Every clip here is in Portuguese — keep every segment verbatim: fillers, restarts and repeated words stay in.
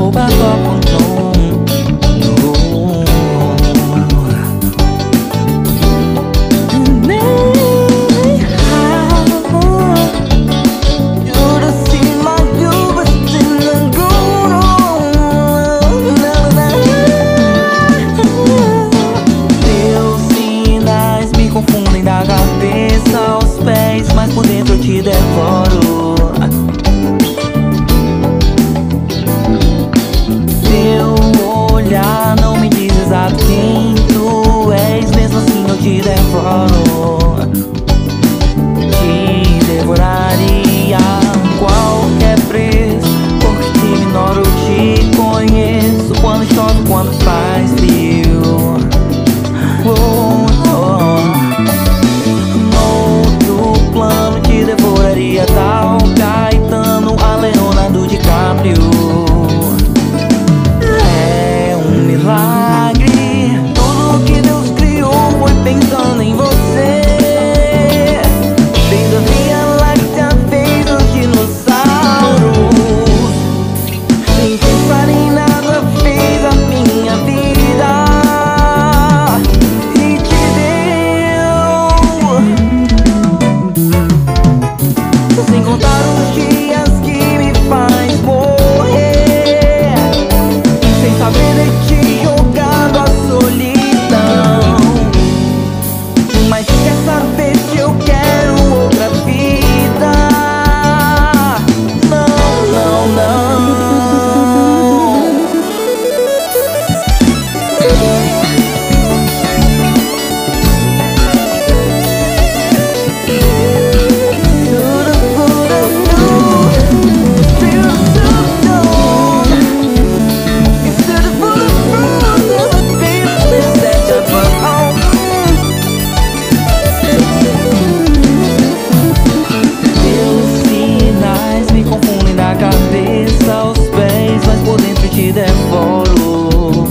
hold back up on no, no. Confundem da cabeça aos pés, mas por dentro eu te devoro. Teu olhar não me diz exato quem tu és, mesmo assim eu te devoro. Te devoraria a qualquer preço, porque te ignoro, te conheço. Quando chove, quando faz frio. Oh, devoraria tal Caetano a Leonardo DiCaprio. É um milagre, tudo que Deus criou foi pensando em você. Fez a Via Láctea, fez os dinossauros. Sem pensar em nada, fez a minha vida e te deu. Sem contar os dias que me faz morrer, sem saber de ti jogado à solidão. Mas quer saber se eu quero outra vida? Não, não, não. Cabeça aos pés, mas por dentro te devoro.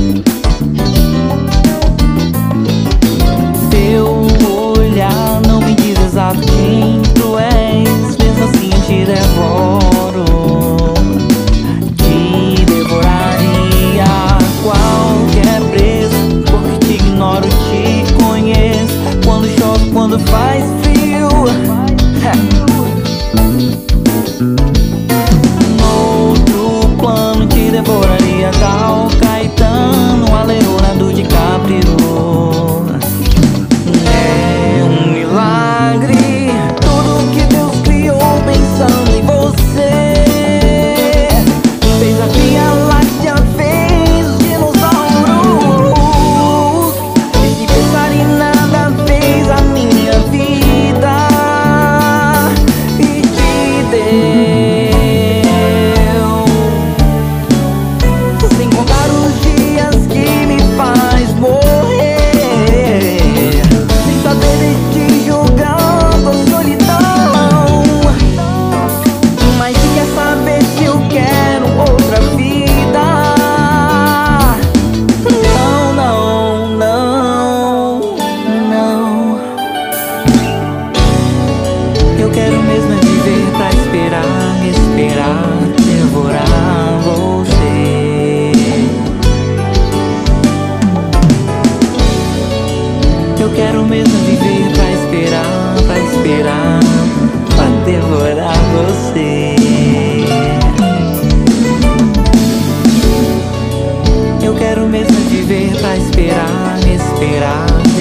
Teu olhar não me diz exato quem tu és, mesmo assim eu te devoro. Te devoraria a qualquer preço, porque te ignoro, te conheço. Quando chove, quando faz frio. Devoraria tal Caetano a Leonardo DiCaprio. É um milagre, tudo que Deus criou pensando em você. Fez a Via Láctea, fez os dinossauros. E sem pensar em nada, fez a minha vida e te deu. Eu quero mesmo é viver pra esperar, esperar, devorar você. Eu quero mesmo é viver pra esperar, pra esperar, pra devorar você. Eu quero mesmo é viver pra esperar, esperar,